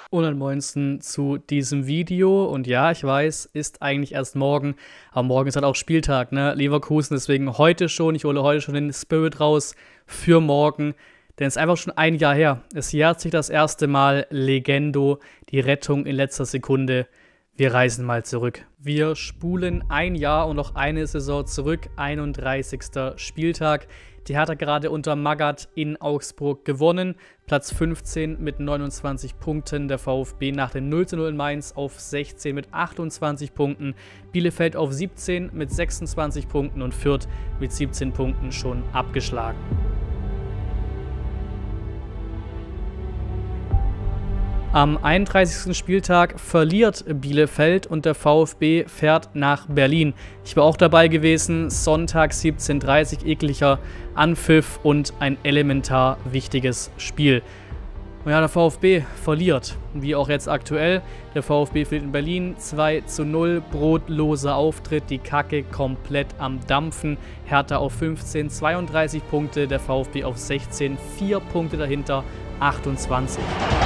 Und am neunsten zu diesem Video. Und ja, ich weiß, ist eigentlich erst morgen. Aber morgen ist halt auch Spieltag, ne? Leverkusen, deswegen heute schon. Ich hole heute schon den Spirit raus für morgen. Denn es ist einfach schon ein Jahr her. Es jährt sich das erste Mal. Legendo, die Rettung in letzter Sekunde. Wir reisen mal zurück. Wir spulen ein Jahr und noch eine Saison zurück. 31. Spieltag. Die Hertha gerade unter Magath in Augsburg gewonnen. Platz 15 mit 29 Punkten. Der VfB nach dem 0:0 in Mainz auf 16 mit 28 Punkten. Bielefeld auf 17 mit 26 Punkten und Fürth mit 17 Punkten schon abgeschlagen. Am 31. Spieltag verliert Bielefeld und der VfB fährt nach Berlin. Ich war auch dabei gewesen, Sonntag 17:30 ekliger Anpfiff und ein elementar wichtiges Spiel. Und ja, der VfB verliert, wie auch jetzt aktuell. Der VfB verliert in Berlin 2:0, brotloser Auftritt, die Kacke komplett am Dampfen. Hertha auf 15, 32 Punkte, der VfB auf 16, 4 Punkte dahinter, 28.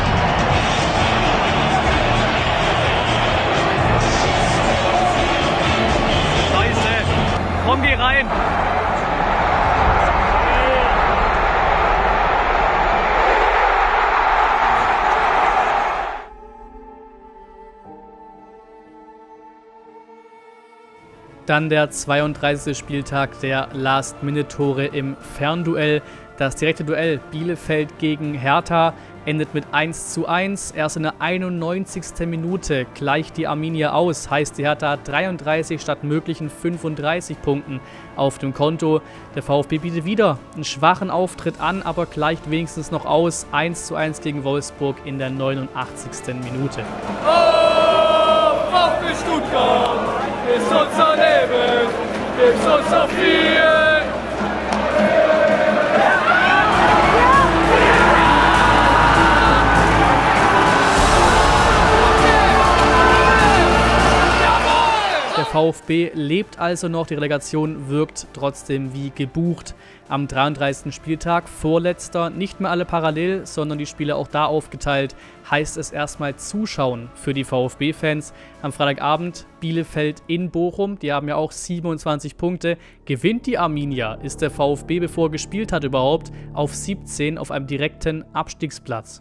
Komm, geh rein! Dann der 32. Spieltag der Last-Minute-Tore im Fernduell. Das direkte Duell Bielefeld gegen Hertha endet mit 1:1. Erst in der 91. Minute gleicht die Arminia aus. Heißt, die Hertha hat 33 statt möglichen 35 Punkten auf dem Konto. Der VfB bietet wieder einen schwachen Auftritt an, aber gleicht wenigstens noch aus. 1:1 gegen Wolfsburg in der 89. Minute. Oh, VfB Stuttgart ist unser Leben, gibt's uns so viel. Der VfB lebt also noch, die Relegation wirkt trotzdem wie gebucht. Am 33. Spieltag, vorletzter, nicht mehr alle parallel, sondern die Spiele auch da aufgeteilt, heißt es erstmal zuschauen für die VfB-Fans. Am Freitagabend Bielefeld in Bochum, die haben ja auch 27 Punkte. Gewinnt die Arminia, ist der VfB, bevor er gespielt hat überhaupt, auf 17 auf einem direkten Abstiegsplatz.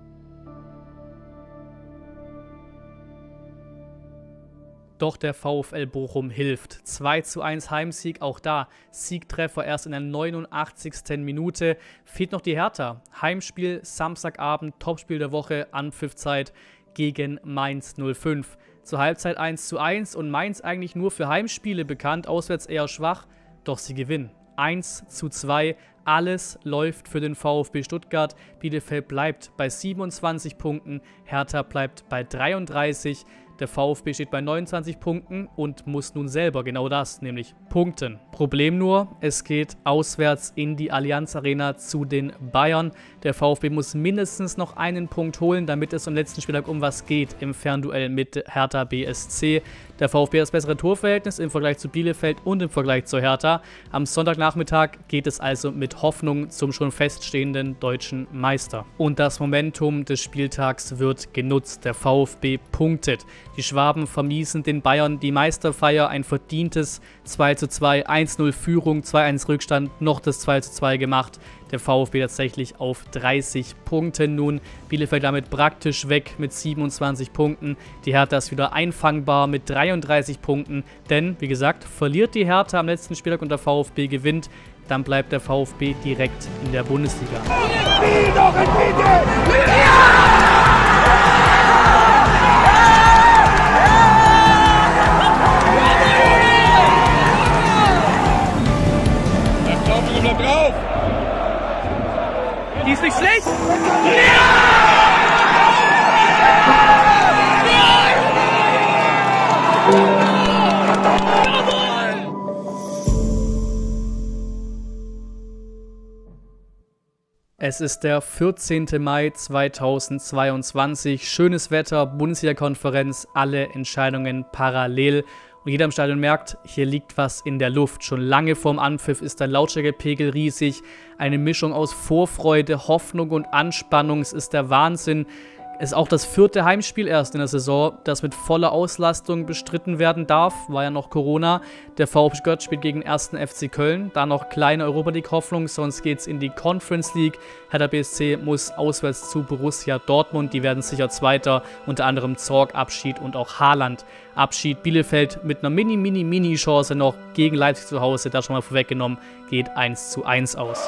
Doch der VfL Bochum hilft. 2:1 Heimsieg, auch da Siegtreffer erst in der 89. Minute. Fehlt noch die Hertha. Heimspiel Samstagabend, Topspiel der Woche, Anpfiffzeit gegen Mainz 05. Zur Halbzeit 1:1 und Mainz eigentlich nur für Heimspiele bekannt, auswärts eher schwach, doch sie gewinnen. 1:2, alles läuft für den VfB Stuttgart. Bielefeld bleibt bei 27 Punkten, Hertha bleibt bei 33. Der VfB steht bei 29 Punkten und muss nun selber genau das, nämlich punkten. Problem nur, es geht auswärts in die Allianz Arena zu den Bayern. Der VfB muss mindestens noch einen Punkt holen, damit es am letzten Spieltag um was geht im Fernduell mit Hertha BSC. Der VfB hat das bessere Torverhältnis im Vergleich zu Bielefeld und im Vergleich zu Hertha. Am Sonntagnachmittag geht es also mit Hoffnung zum schon feststehenden deutschen Meister. Und das Momentum des Spieltags wird genutzt. Der VfB punktet. Die Schwaben vermiesen den Bayern die Meisterfeier, ein verdientes 2:2, 1:0 Führung, 2:1 Rückstand, noch das 2:2 gemacht. Der VfB tatsächlich auf 30 Punkten nun. Bielefeld damit praktisch weg mit 27 Punkten. Die Hertha ist wieder einfangbar mit 33 Punkten. Denn, wie gesagt, verliert die Hertha am letzten Spieltag und der VfB gewinnt. Dann bleibt der VfB direkt in der Bundesliga. Bleib drauf! Die ist nicht schlecht! Es ist der 14. Mai 2022. Schönes Wetter, Bundesliga-Konferenz, alle Entscheidungen parallel. Und jeder im Stadion merkt, hier liegt was in der Luft. Schon lange vorm Anpfiff ist der Lautstärkepegel riesig. Eine Mischung aus Vorfreude, Hoffnung und Anspannung. Es ist der Wahnsinn. Es ist auch das 4. Heimspiel erst in der Saison, das mit voller Auslastung bestritten werden darf. War ja noch Corona. Der VfB Stuttgart spielt gegen 1. FC Köln. Da noch kleine Europa-League-Hoffnung, sonst geht es in die Conference League. Hertha BSC muss auswärts zu Borussia Dortmund. Die werden sicher Zweiter, unter anderem Zorc Abschied und auch Haaland Abschied. Bielefeld mit einer Mini-Chance noch gegen Leipzig zu Hause, da schon mal vorweggenommen, geht 1:1 aus.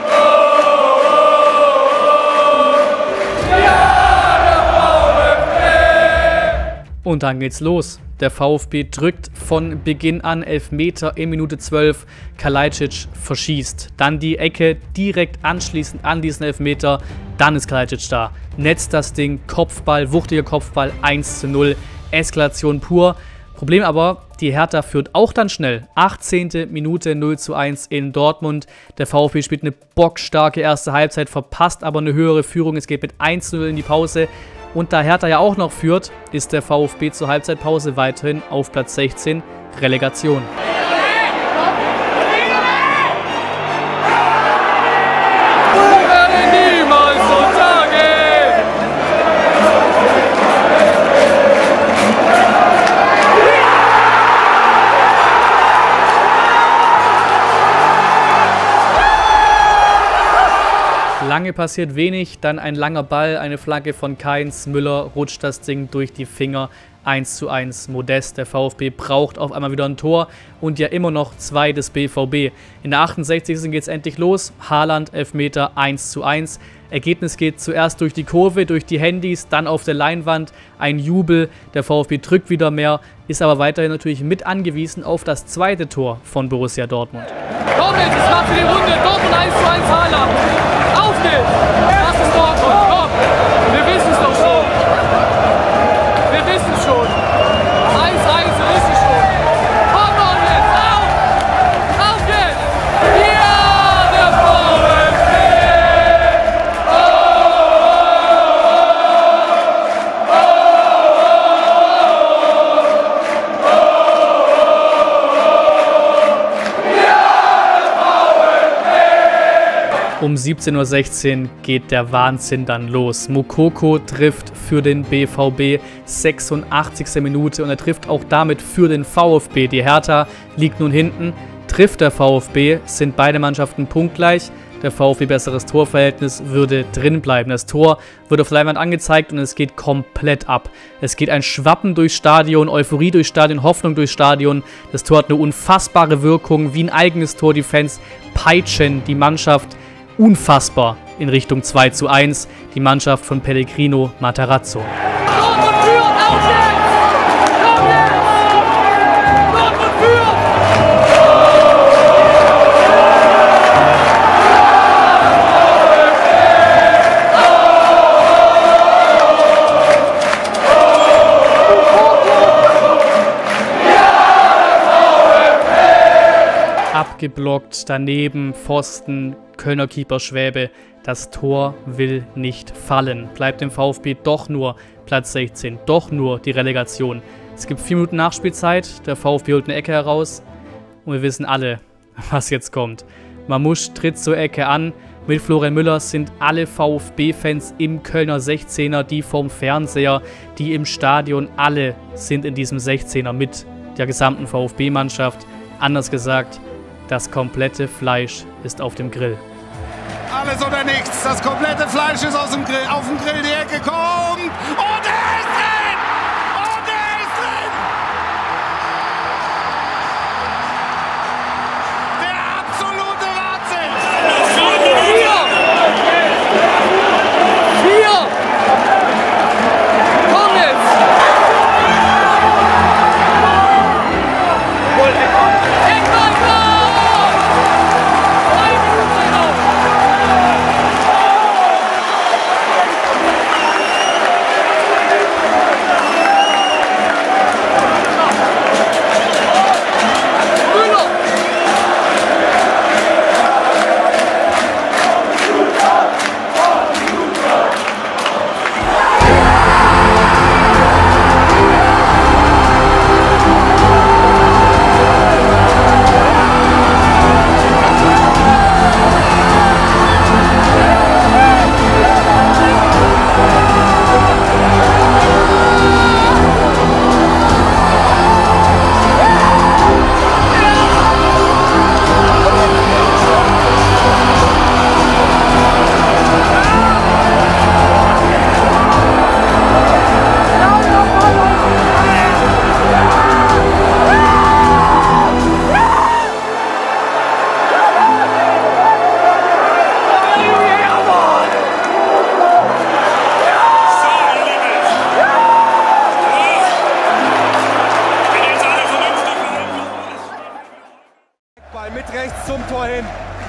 Und dann geht's los. Der VfB drückt von Beginn an, Elfmeter in Minute 12. Kalajdzic verschießt. Dann die Ecke direkt anschließend an diesen Elfmeter. Dann ist Kalajdzic da. Netzt das Ding, Kopfball, wuchtiger Kopfball, 1:0. Eskalation pur. Problem aber, die Hertha führt auch dann schnell. 18. Minute 0:1 in Dortmund. Der VfB spielt eine bockstarke erste Halbzeit, verpasst aber eine höhere Führung. Es geht mit 1:0 in die Pause. Und da Hertha ja auch noch führt, ist der VfB zur Halbzeitpause weiterhin auf Platz 16, Relegation. Lange passiert wenig, dann ein langer Ball, eine Flanke von Kainz, Müller rutscht das Ding durch die Finger, 1:1 Modest. Der VfB braucht auf einmal wieder ein Tor und ja immer noch 2 des BVB. In der 68. geht es endlich los, Haaland, Elfmeter, 1:1. Ergebnis geht zuerst durch die Kurve, durch die Handys, dann auf der Leinwand, ein Jubel, der VfB drückt wieder mehr, ist aber weiterhin natürlich mit angewiesen auf das zweite Tor von Borussia Dortmund. Komm jetzt, es war für die Runde, Dortmund 1:1 Haaland. Auf geht's! Das ist Dortmund, komm! Wir wissen es doch schon! Wir wissen es schon! 1:1, wir wissen es schon! Komm doch jetzt, auf! Auf geht's! Ja, der VfB! Um 17:16 Uhr geht der Wahnsinn dann los. Moukoko trifft für den BVB, 86. Minute, und er trifft auch damit für den VfB. Die Hertha liegt nun hinten, trifft der VfB, sind beide Mannschaften punktgleich. Der VfB besseres Torverhältnis würde drin bleiben. Das Tor wird auf Leinwand angezeigt und es geht komplett ab. Es geht ein Schwappen durchs Stadion, Euphorie durchs Stadion, Hoffnung durchs Stadion. Das Tor hat eine unfassbare Wirkung, wie ein eigenes Tor. Die Fans peitschen die Mannschaft unfassbar in Richtung 2:1, die Mannschaft von Pellegrino Matarazzo. Dortmund führt, auf jetzt! Komm jetzt! Dortmund führt! Abgeblockt, daneben, Pfosten, Kölner Keeper Schwäbe. Das Tor will nicht fallen. Bleibt dem VfB doch nur Platz 16, doch nur die Relegation. Es gibt 4 Minuten Nachspielzeit, der VfB holt eine Ecke heraus und wir wissen alle, was jetzt kommt. Mamouche tritt zur Ecke an. Mit Florian Müller sind alle VfB-Fans im Kölner 16er, die vom Fernseher, die im Stadion, alle sind in diesem 16er mit der gesamten VfB-Mannschaft. Anders gesagt, das komplette Fleisch ist auf dem Grill. Alles oder nichts. Das komplette Fleisch ist auf dem Grill. Die Ecke kommt. Und er ist drin! Und er ist drin! Der absolute Wahnsinn! 4! Komm jetzt!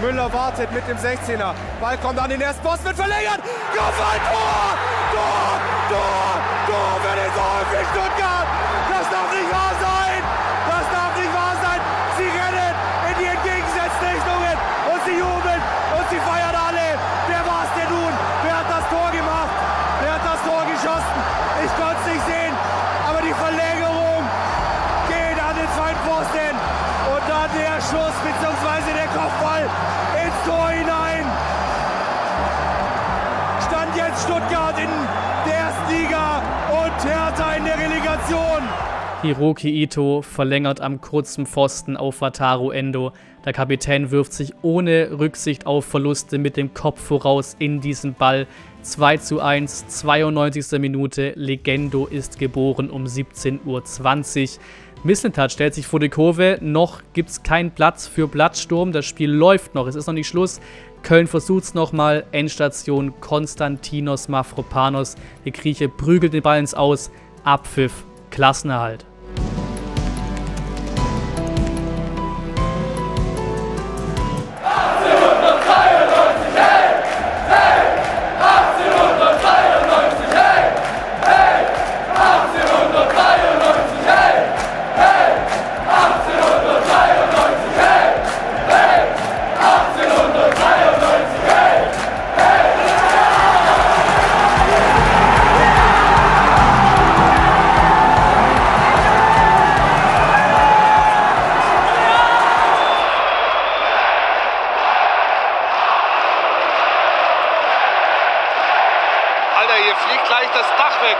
Müller wartet mit dem 16er. Ball kommt an den ersten Posten, wird verlängert. Kopfball, Tor! Tor! Tor! Tor für den VfB Stuttgart! Das darf nicht wahr sein! Das darf nicht wahr sein! Sie rennen in die entgegengesetzten Richtungen und sie jubeln und sie feiern alle. Wer war es denn nun? Wer hat das Tor gemacht? Wer hat das Tor geschossen? Ich konnte es nicht sehen, aber die Verlängerung geht an den zweiten Pfosten und dann der Schuss bzw. der Kopfball ins Tor hinein. Stand jetzt Stuttgart in der ersten Liga und Hertha in der Relegation. Hiroki Ito verlängert am kurzen Pfosten auf Wataru Endo. Der Kapitän wirft sich ohne Rücksicht auf Verluste mit dem Kopf voraus in diesen Ball. 2:1, 92. Minute. Legendo ist geboren um 17:20 Uhr. Mislintat stellt sich vor die Kurve. Noch gibt es keinen Platz für Blattsturm. Das Spiel läuft noch. Es ist noch nicht Schluss. Köln versucht es nochmal. Endstation Konstantinos Mavropanos. Der Grieche prügelt den Ball ins Aus. Abpfiff. Klassenerhalt. Hier fliegt gleich das Dach weg.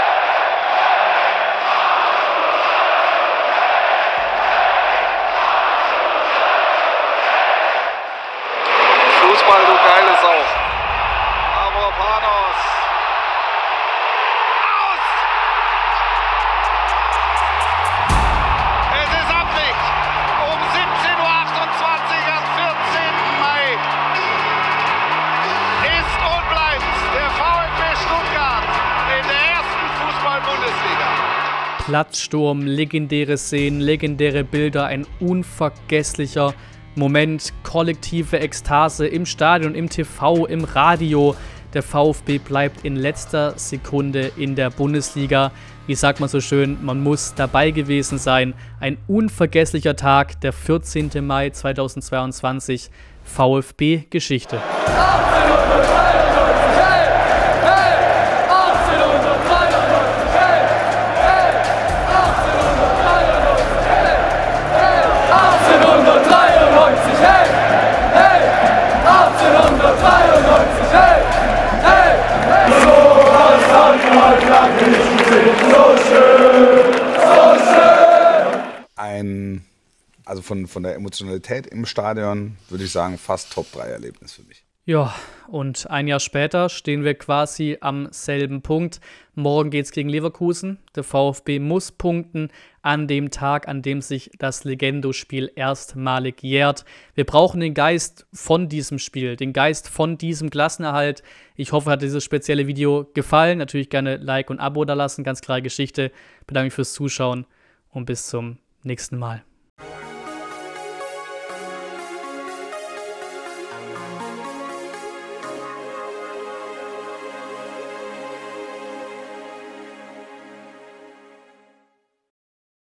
Fußball, du geile Sau. Mavropanos. Aus! Es ist Abpfiff. Um 17:28 Uhr am 14. Mai. Ist und bleibt der VfB Stuttgart in der ersten Fußball-Bundesliga. Blattsturm, legendäre Szenen, legendäre Bilder, ein unvergesslicher Moment, kollektive Ekstase im Stadion, im TV, im Radio. Der VfB bleibt in letzter Sekunde in der Bundesliga. Wie sagt man so schön, man muss dabei gewesen sein. Ein unvergesslicher Tag, der 14. Mai 2022, VfB-Geschichte. Also von der Emotionalität im Stadion würde ich sagen, fast Top-3-Erlebnis für mich. Ja, und ein Jahr später stehen wir quasi am selben Punkt. Morgen geht es gegen Leverkusen. Der VfB muss punkten an dem Tag, an dem sich das Legendo-Spiel erstmalig jährt. Wir brauchen den Geist von diesem Spiel, den Geist von diesem Klassenerhalt. Ich hoffe, hat dieses spezielle Video gefallen. Natürlich gerne Like und Abo da lassen, ganz klare Geschichte. Ich bedanke mich fürs Zuschauen und bis zum nächsten Mal.